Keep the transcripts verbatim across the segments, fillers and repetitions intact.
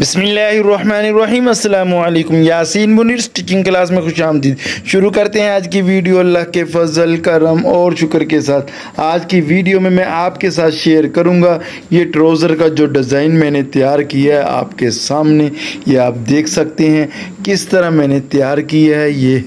बिस्मिल्लाहिर्रहमानिर्रहीम अस्सलामुअलैकुम। Yasin Munir stitching class में खुश आमदीद। शुरू करते हैं आज की वीडियो अल्लाह के फजल करम और शुक्र के साथ। आज की वीडियो में मैं आपके साथ शेयर करूंगा ये ट्राउज़र का जो डिज़ाइन मैंने तैयार किया है आपके सामने। ये आप देख सकते हैं किस तरह मैंने तैयार किया है। ये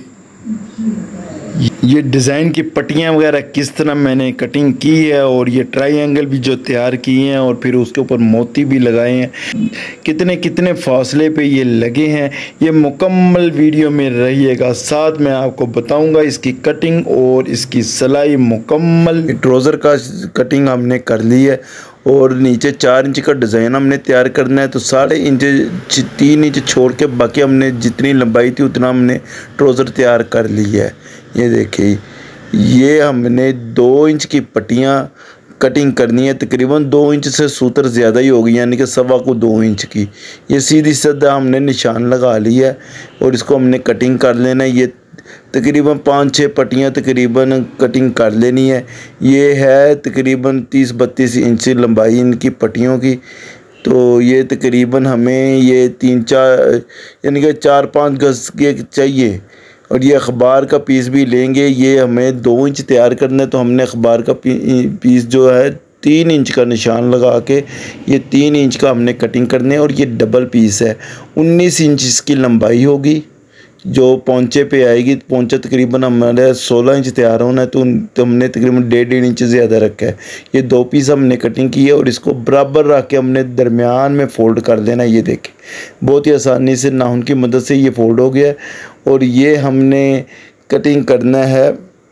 ये डिज़ाइन की पट्टियाँ वगैरह किस तरह मैंने कटिंग की है और ये ट्रायंगल भी जो तैयार किए हैं और फिर उसके ऊपर मोती भी लगाए हैं, कितने कितने फासले पे ये लगे हैं। ये मुकम्मल वीडियो में रहिएगा, साथ में आपको बताऊंगा इसकी कटिंग और इसकी सिलाई मुकम्मल। ट्राउज़र का कटिंग हमने कर ली है और नीचे चार इंच का डिज़ाइन हमने तैयार करना है, तो साढ़े इंच तीन इंच छोड़ के बाकी हमने जितनी लंबाई थी उतना हमने ट्राउज़र तैयार कर ली है। ये देखिए, ये हमने दो इंच की पट्टियाँ कटिंग करनी है, तकरीबन दो इंच से सूतर ज़्यादा ही होगी, यानी कि सवा को दो इंच की। ये सीधी सीधा हमने निशान लगा लिया है और इसको हमने कटिंग कर लेना है। ये तकरीबन पाँच छः पट्टियाँ तकरीबन कटिंग कर लेनी है। ये है तकरीबन तीस बत्तीस इंच लंबाई इनकी पट्टियों की। तो ये तकरीबन हमें ये तीन चार यानी कि चार पाँच गज़ के चाहिए। और ये अखबार का पीस भी लेंगे, ये हमें दो इंच तैयार करना है, तो हमने अखबार का पीस जो है तीन इंच का निशान लगा के ये तीन इंच का हमने कटिंग करने है। और ये डबल पीस है, उन्नीस इंच इसकी लंबाई होगी जो पोंचे पे आएगी। पोंचा तकरीबन हमारे सोलह इंच तैयार होना है, तो, तो हमने तकरीबन डेढ़ डेढ़ इंच ज़्यादा रखा है। ये दो पीस हमने कटिंग की है और इसको बराबर रख के हमने दरमियान में फ़ोल्ड कर देना। ये देखें, बहुत ही आसानी से नाखून की मदद से ये फ़ोल्ड हो गया है। और ये हमने कटिंग करना है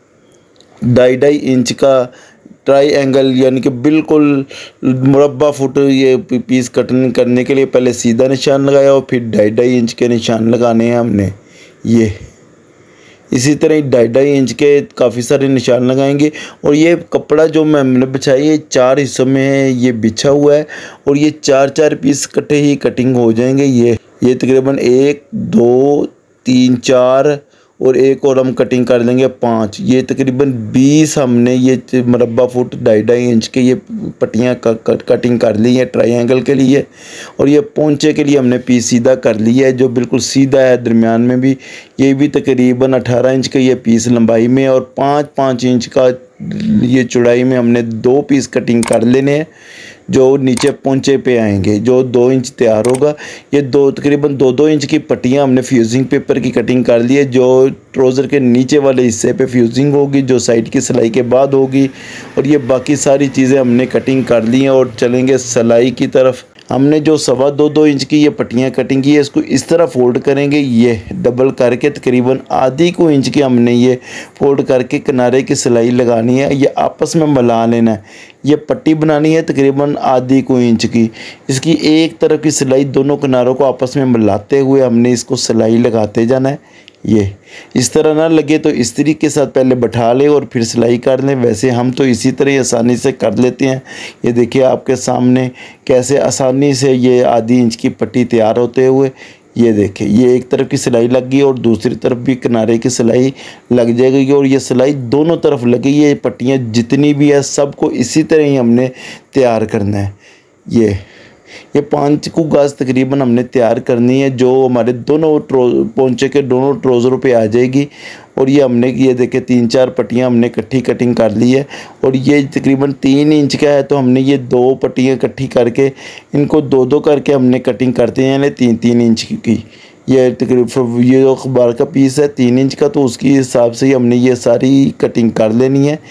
ढाई ढाई इंच का ट्राई एंगल, यानी कि बिल्कुल मुरब्बा फुट। ये पीस कटिंग करने के लिए पहले सीधा निशान लगाया और फिर ढाई ढाई इंच के निशान लगाने हैं हमने। ये इसी तरह ढाई ढाई इंच के काफ़ी सारे निशान लगाएंगे। और ये कपड़ा जो मैंने बिछाया ये चार हिस्सों में है, ये बिछा हुआ है और ये चार चार पीस इकट्ठे ही कटिंग हो जाएंगे। ये ये तकरीबन एक दो तीन चार और एक और हम कटिंग कर लेंगे पाँच। ये तकरीबन बीस हमने ये मुरब्बा फुट ढाई ढाई इंच के ये पट्टियाँ कटिंग कर ली है ट्रायंगल के लिए। और ये पोंचे के लिए हमने पीस सीधा कर लिया है जो बिल्कुल सीधा है दरमियान में भी। ये भी तकरीबन अठारह इंच का ये पीस लंबाई में और पाँच पाँच इंच का ये चौड़ाई में हमने दो पीस कटिंग कर लेने हैं जो नीचे पोंचे पे आएंगे, जो दो इंच तैयार होगा। ये दो तकरीबन दो दो इंच की पट्टियाँ हमने फ्यूजिंग पेपर की कटिंग कर ली है, जो ट्राउज़र के नीचे वाले हिस्से पे फ्यूजिंग होगी, जो साइड की सिलाई के बाद होगी। और ये बाकी सारी चीज़ें हमने कटिंग कर ली हैं और चलेंगे सिलाई की तरफ। हमने जो सवा दो दो इंच की ये पट्टियाँ कटिंग की है, इसको इस तरह फोल्ड करेंगे, ये डबल करके तकरीबन आधी को इंच की हमने ये फोल्ड करके किनारे की सिलाई लगानी है। ये आपस में मिला लेना है। ये पट्टी बनानी है तकरीबन आधी को इंच की। इसकी एक तरफ की सिलाई दोनों किनारों को आपस में मिलाते हुए हमने इसको सिलाई लगाते जाना है। ये इस तरह ना लगे तो इस तरीके के साथ पहले बैठा ले और फिर सिलाई कर लें। वैसे हम तो इसी तरह आसानी से कर लेते हैं। ये देखिए आपके सामने कैसे आसानी से ये आधी इंच की पट्टी तैयार होते हुए। ये देखिए, ये एक तरफ की सिलाई लग गई और दूसरी तरफ भी किनारे की सिलाई लग जाएगी और ये सिलाई दोनों तरफ लगी। ये पट्टियाँ जितनी भी है सबको इसी तरह ही हमने तैयार करना है। ये ये पाँच को गज तकरीबन हमने तैयार करनी है जो हमारे दोनों पोंचे के दोनों ट्राउज़रों पे आ जाएगी। और ये हमने ये देखे तीन चार पट्टियाँ हमने इकट्ठी कटिंग कर ली है और ये तकरीबन तीन इंच का है, तो हमने ये दो पट्टियाँ इकट्ठी करके इनको दो दो करके हमने कटिंग करते हैं, यानी तीन तीन इंच की। ये तकरीबन ये जो अखबार का पीस है तीन इंच का, तो उसके हिसाब से ही हमने ये सारी कटिंग कर लेनी है।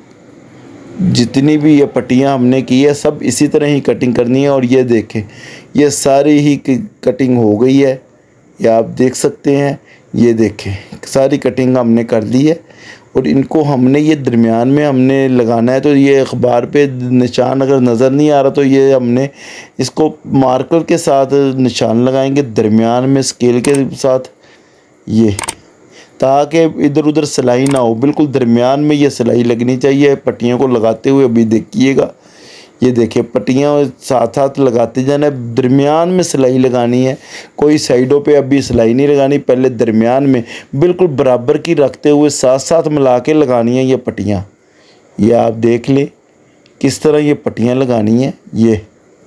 जितनी भी ये पट्टियाँ हमने की है सब इसी तरह ही कटिंग करनी है। और ये देखें, ये सारी ही कटिंग हो गई है, ये आप देख सकते हैं। ये देखें सारी कटिंग हमने कर ली है और इनको हमने ये दरमियान में हमने लगाना है। तो ये अखबार पे निशान अगर नज़र नहीं आ रहा तो ये हमने इसको मार्कर के साथ निशान लगाएंगे दरमियान में स्केल के साथ, ये ताकि इधर उधर सिलाई ना हो, बिल्कुल दरमियान में ये सिलाई लगनी चाहिए पट्टियों को लगाते हुए। अभी देखिएगा, ये देखिए पट्टियाँ साथ साथ लगाते जाना, दरमियान में सिलाई लगानी है। कोई साइडों पे अभी सिलाई नहीं लगानी, पहले दरमियान में बिल्कुल बराबर की रखते हुए साथ साथ मिला के लगानी है ये पट्टियाँ। ये आप देख लें किस तरह ये पट्टियाँ लगानी है। ये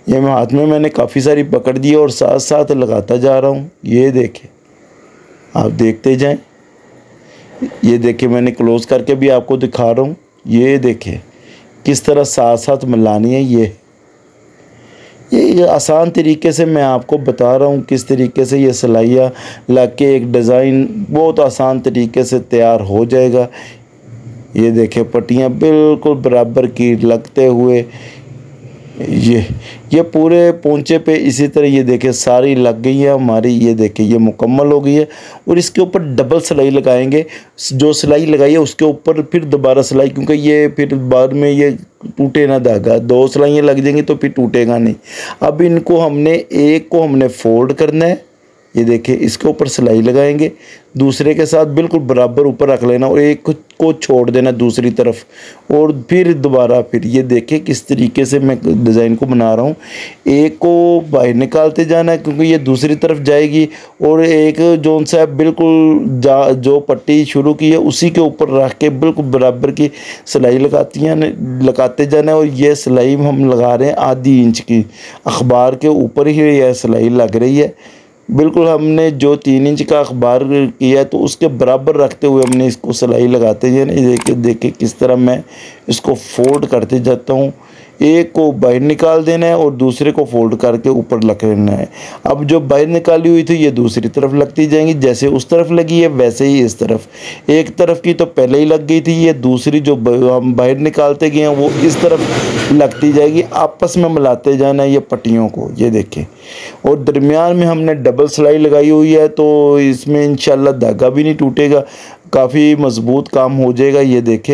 ये मैं हाथ में मैंने काफ़ी सारी पकड़ दी और साथ साथ लगाता जा रहा हूँ। ये देखें, आप देखते जाएं। ये देखें, मैंने क्लोज़ करके भी आपको दिखा रहा हूँ। ये देखें किस तरह साथ साथ मिलानी है। ये ये आसान तरीके से मैं आपको बता रहा हूँ किस तरीके से ये सिलाइयाँ लग के एक डिज़ाइन बहुत आसान तरीके से तैयार हो जाएगा। ये देखें, पट्टियाँ बिल्कुल बराबर की लगते हुए ये ये पूरे पोंचे पे इसी तरह ये देखें सारी लग गई है हमारी। ये देखें ये मुकम्मल हो गई है और इसके ऊपर डबल सिलाई लगाएंगे। जो सिलाई लगाई है उसके ऊपर फिर दोबारा सिलाई, क्योंकि ये फिर बाद में ये टूटे ना धागा। दो सिलाइयाँ लग जाएंगी तो फिर टूटेगा नहीं। अब इनको हमने एक को हमने फोल्ड करना है। ये देखें, इसके ऊपर सिलाई लगाएंगे, दूसरे के साथ बिल्कुल बराबर ऊपर रख लेना और एक को छोड़ देना दूसरी तरफ और फिर दोबारा। फिर ये देखें किस तरीके से मैं डिज़ाइन को बना रहा हूँ। एक को बाहर निकालते जाना है क्योंकि ये दूसरी तरफ जाएगी और एक जोन सा बिल्कुल जा जो पट्टी शुरू की है उसी के ऊपर रख के बिल्कुल बराबर की सिलाई लगाती हैं लगाते जाना है। और ये सिलाई हम लगा रहे हैं आधी इंच की, अखबार के ऊपर ही यह सिलाई लग रही है। बिल्कुल हमने जो तीन इंच का अखबार किया है तो उसके बराबर रखते हुए हमने इसको सिलाई लगाते जाना। देखिए देखिए किस तरह मैं इसको फोल्ड करते जाता हूँ। एक को बाहर निकाल देना है और दूसरे को फोल्ड करके ऊपर रख लेना है। अब जो बाहर निकाली हुई थी ये दूसरी तरफ लगती जाएंगी, जैसे उस तरफ लगी है वैसे ही इस तरफ। एक तरफ की तो पहले ही लग गई थी, ये दूसरी जो हम बाहर निकालते गए हैं वो इस तरफ लगती जाएगी। आपस में मिलाते जाना है ये पट्टियों को। ये देखें, और दरमियान में हमने डबल सिलाई लगाई हुई है तो इसमें इंशाल्लाह धागा भी नहीं टूटेगा, काफ़ी मज़बूत काम हो जाएगा। ये देखें,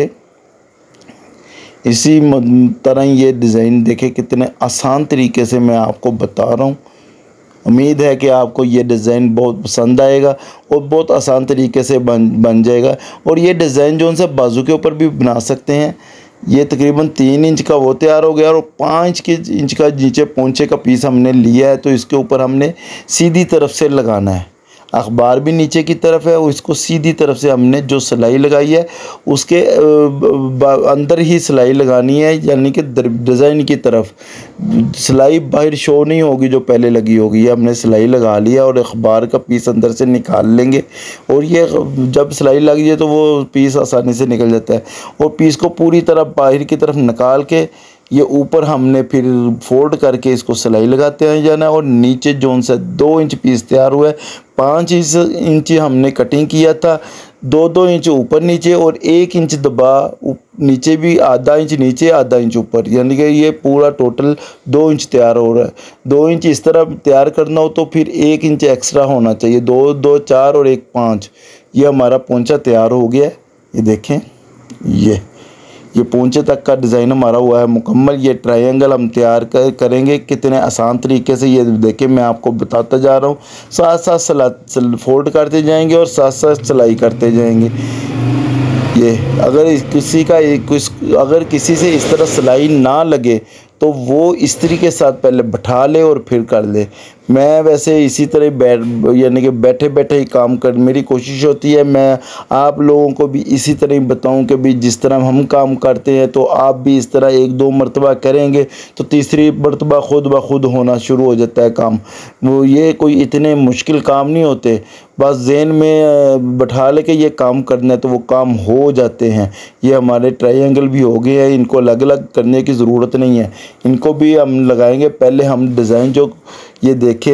इसी तरह ये डिज़ाइन देखें कितने आसान तरीके से मैं आपको बता रहा हूँ। उम्मीद है कि आपको ये डिज़ाइन बहुत पसंद आएगा और बहुत आसान तरीके से बन बन जाएगा। और ये डिज़ाइन जो उनसे बाजू के ऊपर भी बना सकते हैं। ये तकरीबन तीन इंच का वो तैयार हो गया और पाँच के इंच का नीचे पोंचे का पीस हमने लिया है तो इसके ऊपर हमने सीधी तरफ से लगाना है। अखबार भी नीचे की तरफ है और इसको सीधी तरफ से हमने जो सिलाई लगाई है उसके अंदर ही सिलाई लगानी है, यानी कि डिज़ाइन की तरफ। सिलाई बाहर शो नहीं होगी जो पहले लगी होगी। ये हमने सिलाई लगा लिया और अखबार का पीस अंदर से निकाल लेंगे और ये जब सिलाई लग जाए तो वो पीस आसानी से निकल जाता है। और पीस को पूरी तरह बाहर की तरफ निकाल के ये ऊपर हमने फिर फोल्ड करके इसको सिलाई लगाते हैं जाना। और नीचे जोन से दो इंच पीस तैयार हुआ है, पाँच इंच इंच हमने कटिंग किया था, दो दो इंच ऊपर नीचे और एक इंच दबा नीचे भी, आधा इंच नीचे आधा इंच ऊपर, यानी कि ये पूरा टोटल दो इंच तैयार हो रहा है। दो इंच इस तरह तैयार करना हो तो फिर एक इंच एक्स्ट्रा होना चाहिए। दो दो चार और एक पाँच, ये हमारा पोंचा तैयार हो गया है। ये देखें, ये ये पोंचे तक का डिज़ाइन हमारा हुआ है मुकम्मल। ये ट्रायंगल हम तैयार कर करेंगे कितने आसान तरीके से। ये देखें, मैं आपको बताता जा रहा हूँ, साथ साथ सला फोल्ड करते जाएंगे और साथ साथ सिलाई करते जाएंगे। ये अगर किसी का कुछ अगर किसी से इस तरह सिलाई ना लगे तो वो इस्त्री के साथ पहले बैठा ले और फिर कर ले। मैं वैसे इसी तरह बैठ यानी कि बैठे बैठे ही काम कर, मेरी कोशिश होती है मैं आप लोगों को भी इसी तरह ही बताऊं कि भी जिस तरह हम काम करते हैं तो आप भी इस तरह एक दो मरतबा करेंगे तो तीसरी मरतबा खुद ब खुद होना शुरू हो जाता है काम। वो ये कोई इतने मुश्किल काम नहीं होते, बस ज़हन में बैठा ले के ये काम करना है तो वो काम हो जाते हैं। ये हमारे ट्रायंगल भी हो गए हैं, इनको अलग अलग करने की ज़रूरत नहीं है, इनको भी हम लगाएंगे। पहले हम डिज़ाइन जो ये देखे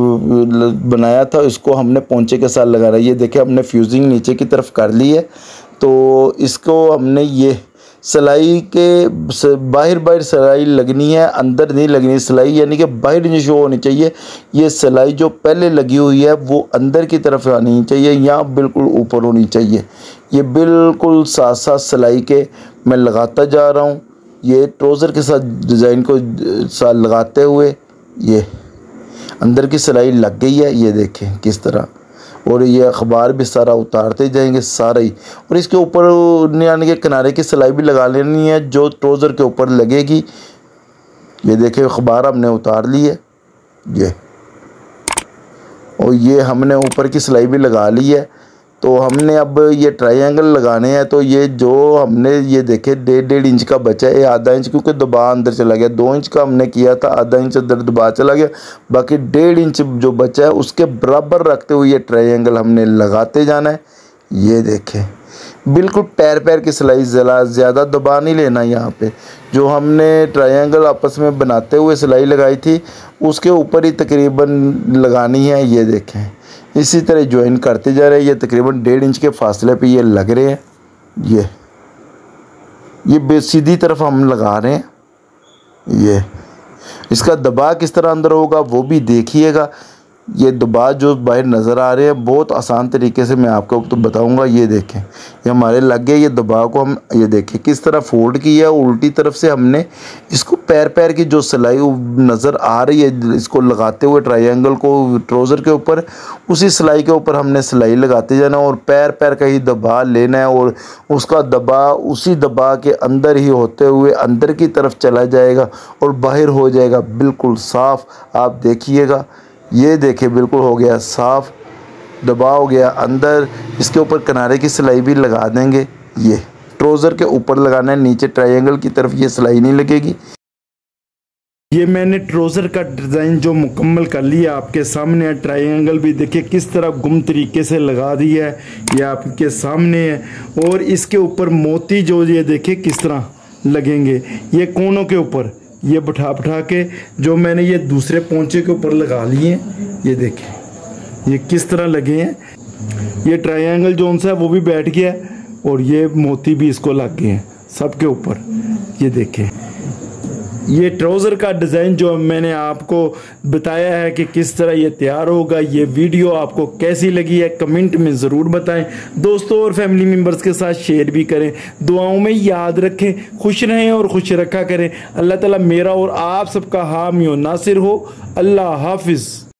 बनाया था इसको हमने पोंचे के साथ लगाना। ये देखे हमने फ्यूजिंग नीचे की तरफ कर ली है तो इसको हमने ये सिलाई के बाहर बाहर सिलाई लगनी है, अंदर नहीं लगनी सिलाई, यानी कि बाहर नहीं शो होनी चाहिए। ये सिलाई जो पहले लगी हुई है वो अंदर की तरफ आनी चाहिए, यहाँ बिल्कुल ऊपर होनी चाहिए। ये बिल्कुल साथ साथ सिलाई के मैं लगाता जा रहा हूँ। ये ट्राउज़र के साथ डिज़ाइन को साथ लगाते हुए ये अंदर की सिलाई लग गई है। ये देखें किस तरह, और ये अखबार भी सारा उतारते जाएंगे सारा ही। और इसके ऊपर यानी कि किनारे की सिलाई भी लगा लेनी है जो ट्राउज़र के ऊपर लगेगी। ये देखें अखबार हमने उतार ली है ये, और ये हमने ऊपर की सिलाई भी लगा ली है। तो हमने अब ये ट्रायंगल लगाने हैं। तो ये जो हमने ये देखे डेढ़ डेढ़ इंच का बचा है, ये आधा इंच क्योंकि दबा अंदर चला गया, दो इंच का हमने किया था, आधा इंच अंदर दबा चला गया, बाकी डेढ़ इंच जो बचा है उसके बराबर रखते हुए ये ट्रायंगल हमने लगाते जाना है। ये देखें बिल्कुल पैर पैर की सिलाई, ज़रा ज़्यादा दबा नहीं लेना। यहाँ पे जो हमने ट्रायंगल आपस में बनाते हुए सिलाई लगाई थी उसके ऊपर ही तकरीबन लगानी है। ये देखें इसी तरह ज्वाइन करते जा रहे हैं। ये तकरीबन डेढ़ इंच के फासले पे ये लग रहे हैं। ये ये सीधी तरफ हम लगा रहे हैं। ये इसका दबाव किस तरह अंदर होगा वो भी देखिएगा। ये दबाव जो बाहर नज़र आ रहे हैं बहुत आसान तरीके से मैं आपको तो बताऊंगा। ये देखें ये हमारे लग गए। ये दबाव को हम ये देखें किस तरह फोल्ड किया, उल्टी तरफ से हमने इसको पैर पैर की जो सिलाई नज़र आ रही है इसको लगाते हुए ट्रायंगल को ट्राउज़र के ऊपर, उसी सिलाई के ऊपर हमने सिलाई लगाते जाना और पैर पैर का ही दबाव लेना है और उसका दबाव उसी दबाव के अंदर ही होते हुए अंदर की तरफ चला जाएगा और बाहर हो जाएगा बिल्कुल साफ़। आप देखिएगा, ये देखे बिल्कुल हो गया साफ़, दबाव हो गया अंदर। इसके ऊपर किनारे की सिलाई भी लगा देंगे। ये ट्राउज़र के ऊपर लगाना है, नीचे ट्रायंगल की तरफ ये सिलाई नहीं लगेगी। ये मैंने ट्राउज़र का डिज़ाइन जो मुकम्मल कर लिया आपके सामने है। ट्रायंगल भी देखिए किस तरह गुम तरीके से लगा दिया है, ये आपके सामने है। और इसके ऊपर मोती जो ये देखिए किस तरह लगेंगे, ये कोनों के ऊपर ये बैठा बैठा के जो मैंने ये दूसरे पोंचे के ऊपर लगा लिए हैं। ये देखें ये किस तरह लगे हैं। ये ट्रायंगल जो उनसा है वो भी बैठ गया और ये मोती भी इसको लग गए हैं सबके ऊपर। ये देखें ये ट्राउज़र का डिज़ाइन जो मैंने आपको बताया है कि किस तरह ये तैयार होगा। ये वीडियो आपको कैसी लगी है कमेंट में ज़रूर बताएं। दोस्तों और फैमिली मेम्बर्स के साथ शेयर भी करें। दुआओं में याद रखें, खुश रहें और खुश रखा करें। अल्लाह ताला मेरा और आप सबका हामी और नासिर हो। अल्लाह हाफिज़।